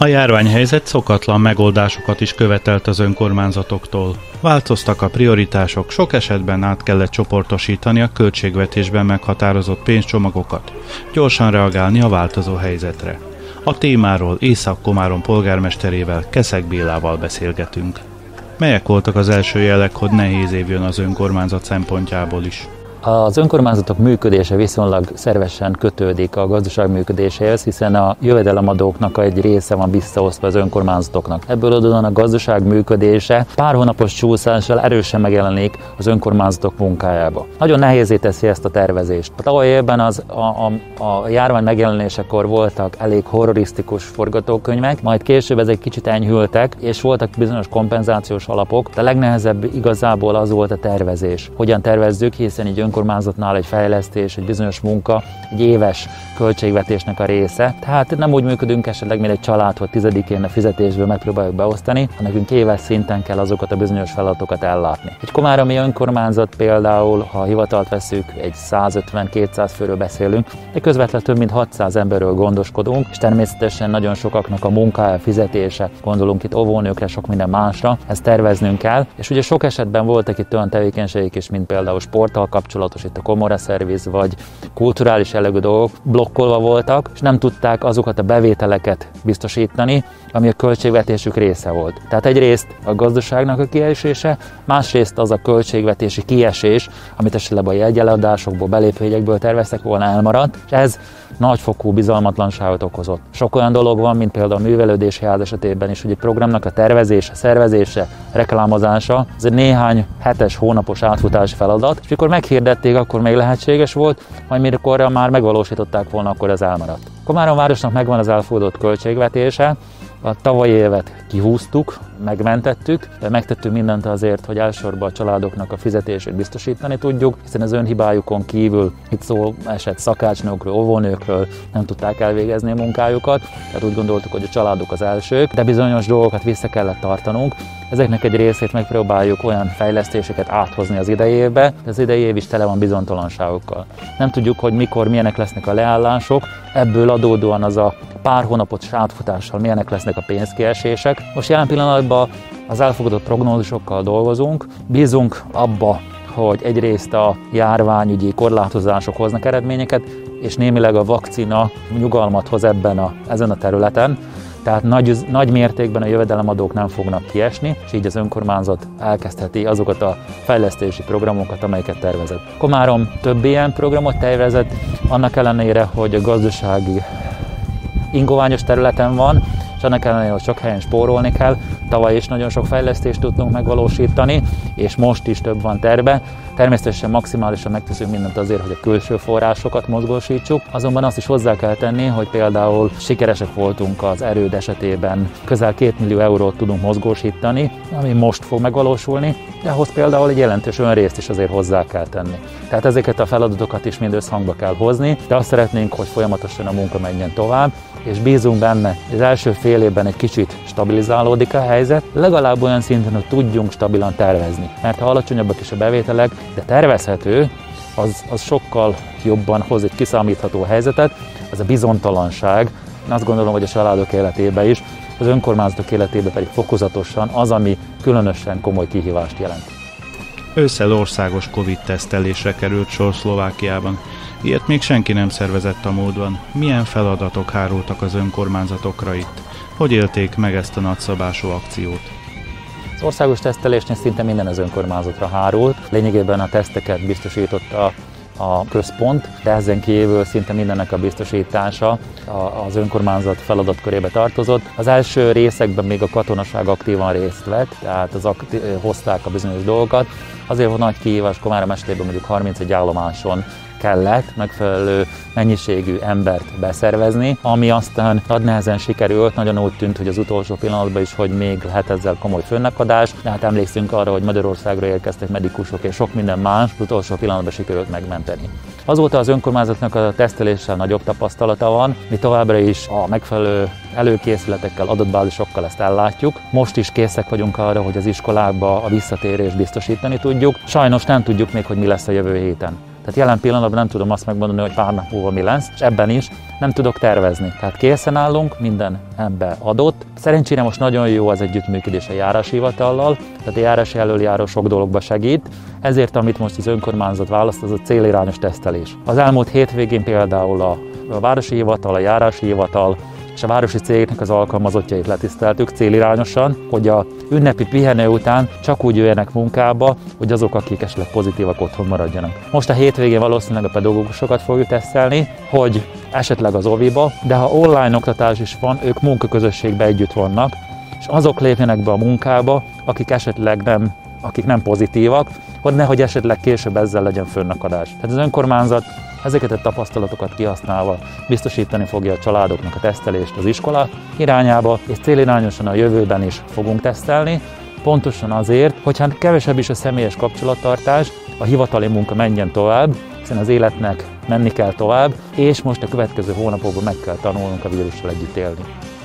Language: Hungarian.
A járványhelyzet szokatlan megoldásokat is követelt az önkormányzatoktól. Változtak a prioritások, sok esetben át kellett csoportosítani a költségvetésben meghatározott pénzcsomagokat, gyorsan reagálni a változó helyzetre. A témáról Észak-Komárom polgármesterével, Keszeg Bélával beszélgetünk. Melyek voltak az első jelek, hogy nehéz év jön az önkormányzat szempontjából is? Az önkormányzatok működése viszonylag szervesen kötődik a gazdaság működéséhez, hiszen a jövedelemadóknak egy része van visszaosztva az önkormányzatoknak. Ebből adódóan a gazdaság működése pár hónapos csúszással erősen megjelenik az önkormányzatok munkájába. Nagyon nehézé teszi ezt a tervezést. A tavalyi évben a járvány megjelenésekor voltak elég horrorisztikus forgatókönyvek, majd később ezek kicsit enyhültek, és voltak bizonyos kompenzációs alapok. De a legnehezebb igazából az volt a tervezés. Hogyan tervezzük, hiszen így önkormányzatnál egy fejlesztés, egy bizonyos munka, egy éves költségvetésnek a része. Tehát nem úgy működünk esetleg, mint egy család, hogy 10-én a fizetésből megpróbáljuk beosztani, hanem nekünk éves szinten kell azokat a bizonyos feladatokat ellátni. Egy komáromi önkormányzat például, ha a hivatalt veszük, egy 150-200 főről beszélünk, de közvetlenül több mint 600 emberről gondoskodunk, és természetesen nagyon sokaknak a munkája, fizetése, gondolunk itt óvónőkre, sok minden másra, ezt terveznünk kell, és ugye sok esetben voltak itt olyan tevékenységek is, mint például sporttal kapcsolatos, itt a Komora Szerviz, vagy kulturális jellegű dolgok blokkolva voltak, és nem tudták azokat a bevételeket biztosítani, ami a költségvetésük része volt. Tehát egyrészt a gazdaságnak a kiesése, másrészt az a költségvetési kiesés, amit esetleg a jegyeladásokból, belépőjegyekből terveztek volna, elmaradt, és ez nagyfokú bizalmatlanságot okozott. Sok olyan dolog van, mint például a művelődési ház esetében is, hogy egy programnak a tervezése, szervezése, reklámozása, ez egy néhány hetes, hónapos átfutási feladat, és mikor meghirdették, akkor még lehetséges volt, majd mikor már megvalósították volna, akkor ez elmaradt. Komárom városnak megvan az elfogadott költségvetése, a tavalyi évet kihúztuk, megmentettük, de megtettünk mindent azért, hogy elsősorban a családoknak a fizetését biztosítani tudjuk, hiszen az önhibájukon kívül itt szó esett szakácsnőkről, óvónőkről, nem tudták elvégezni a munkájukat, tehát úgy gondoltuk, hogy a családok az elsők, de bizonyos dolgokat vissza kellett tartanunk. Ezeknek egy részét megpróbáljuk olyan fejlesztéseket áthozni az idei évbe, de az idei év is tele van bizonytalanságokkal. Nem tudjuk, hogy mikor milyenek lesznek a leállások, ebből adódóan az a pár hónapos átfutással milyenek lesznek a pénzkiesések. Most jelen pillanatban az elfogadott prognózisokkal dolgozunk, bízunk abba, hogy egyrészt a járványügyi korlátozások hoznak eredményeket, és némileg a vakcina nyugalmat hoz ezen a területen. Tehát nagy mértékben a jövedelemadók nem fognak kiesni, és így az önkormányzat elkezdheti azokat a fejlesztési programokat, amelyeket tervezett. Komárom több ilyen programot tervezett, annak ellenére, hogy a gazdasági ingoványos területen van, és annak ellenére, hogy sok helyen spórolni kell. Tavaly is nagyon sok fejlesztést tudtunk megvalósítani, és most is több van terve. Természetesen maximálisan megteszünk mindent azért, hogy a külső forrásokat mozgósítsuk, azonban azt is hozzá kell tenni, hogy például sikeresek voltunk az erőd esetében, közel 2 millió eurót tudunk mozgósítani, ami most fog megvalósulni, de ahhoz például egy jelentős önrészt is azért hozzá kell tenni. Tehát ezeket a feladatokat is mind összhangba kell hozni, de azt szeretnénk, hogy folyamatosan a munka menjen tovább, és bízunk benne, hogy az első fél évben egy kicsit stabilizálódik a helyzet, legalább olyan szinten, hogy tudjunk stabilan tervezni. Mert ha alacsonyabbak is a bevételek, de tervezhető, az sokkal jobban hoz egy kiszámítható helyzetet, az a bizonytalanság, azt gondolom, hogy a családok életében is, az önkormányzatok életében pedig fokozatosan az, ami különösen komoly kihívást jelent. Ősszel országos Covid-tesztelésre került sor Szlovákiában. Ilyet még senki nem szervezett a múltban. Milyen feladatok hárultak az önkormányzatokra itt? Hogy élték meg ezt a nagyszabású akciót? Az országos tesztelésnél szinte minden az önkormányzatra hárult. Lényegében a teszteket biztosította a központ, de ezen kívül szinte mindennek a biztosítása az önkormányzat feladatkörébe tartozott. Az első részekben még a katonaság aktívan részt vett, tehát hozták a bizonyos dolgokat. Azért volt nagy kihívás Komárom esetében mondjuk 31 állomáson kellett megfelelő mennyiségű embert beszervezni, ami aztán nagy nehezen sikerült, nagyon úgy tűnt, hogy az utolsó pillanatban is, hogy még lehet ezzel komoly fönnakadás, de hát emlékszünk arra, hogy Magyarországra érkeztek medikusok és sok minden más, az utolsó pillanatban sikerült megmenteni. Azóta az önkormányzatnak a teszteléssel nagyobb tapasztalata van, mi továbbra is a megfelelő előkészületekkel, adatbázisokkal ezt ellátjuk. Most is készek vagyunk arra, hogy az iskolákba a visszatérést biztosítani tudjuk. Sajnos nem tudjuk még, hogy mi lesz a jövő héten. Tehát jelen pillanatban nem tudom azt megmondani, hogy pár nap múlva mi lesz, és ebben is nem tudok tervezni. Tehát készen állunk, minden ebbe adott. Szerencsére most nagyon jó az együttműködés a járási hivatallal, tehát a járási elöljáró sok dologba segít, ezért amit most az önkormányzat választ, az a célirányos tesztelés. Az elmúlt hétvégén például a városi hivatal, a járási hivatal és a városi cégeknek az alkalmazottjait letiszteltük célirányosan, hogy a ünnepi pihenő után csak úgy jöjjenek munkába, hogy azok, akik esetleg pozitívak, otthon maradjanak. Most a hétvégén valószínűleg a pedagógusokat fogjuk tesztelni, hogy esetleg az oviba, de ha online oktatás is van, ők munkaközösségben együtt vannak, és azok lépjenek be a munkába, akik esetleg nem pozitívak, hogy nehogy esetleg később ezzel legyen fönnakadás. Tehát az önkormányzat ezeket a tapasztalatokat kihasználva biztosítani fogja a családoknak a tesztelést az iskola irányába, és célirányosan a jövőben is fogunk tesztelni, pontosan azért, hogyha kevesebb is a személyes kapcsolattartás, a hivatali munka menjen tovább, hiszen az életnek menni kell tovább, és most a következő hónapokban meg kell tanulnunk a vírussal együtt élni.